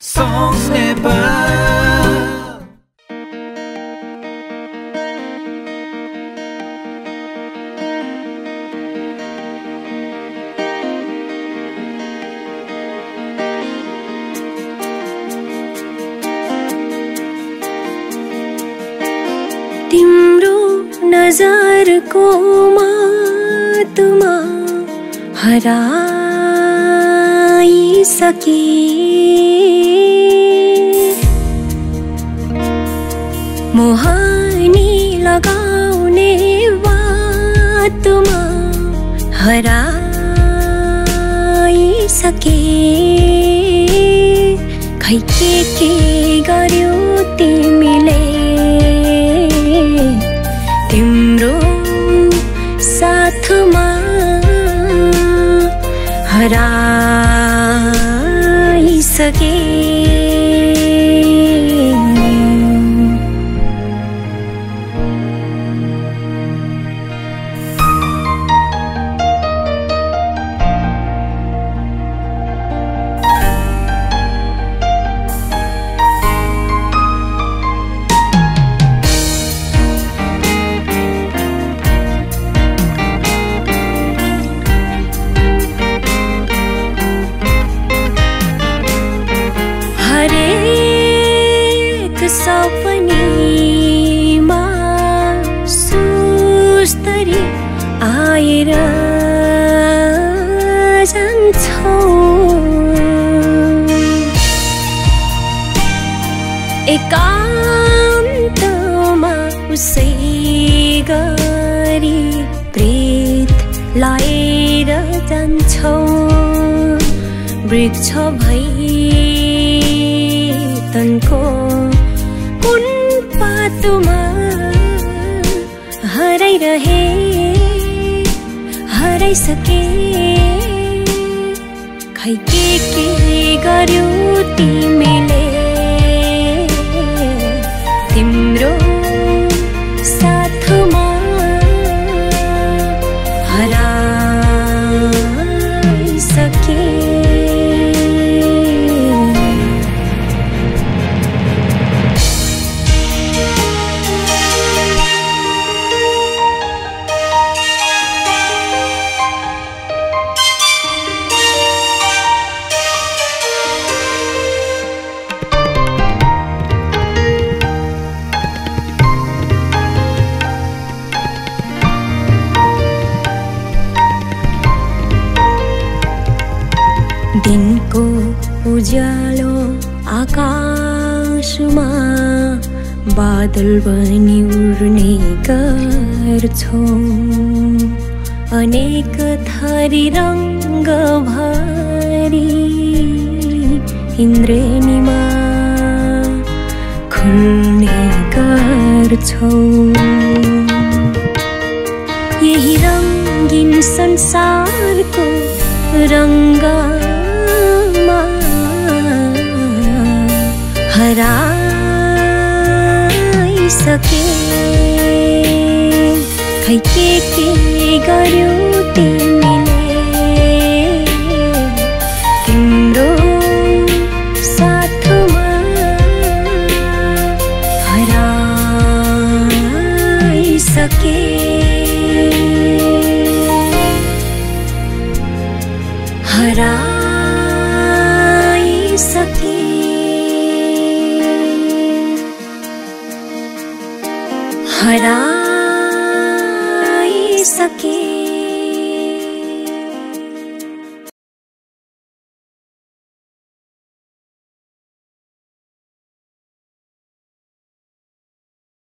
Songs Nepal. तिम्रो नजरको मातमा हराइसके मोहनी लगाउने बातमा हराइसके खै के गर्यो तिमीले तिम्रो साथमा हराइसके सपनीमा सुस्तरी आएर जान्छौ एकान्तमा उसै गरी प्रेत लाएर जान्छौ वृक्ष भई तनको कुन पातोमा हराइरहे हराइसके खै के गर्यो तिमीले तिम्रो साथमा हराइसके दिनको उज्यालो आकाशमा बादल बनी उड्ने गर्छौ अनेक थरी रंग भरी इन्द्रेणीमा खुल्ने गर्छौ यही रंगीन संसारको रंगमा हराइसके खै के गर्यो तिमीले तिम्रो साथमा हराइसके हराइसके हराइसके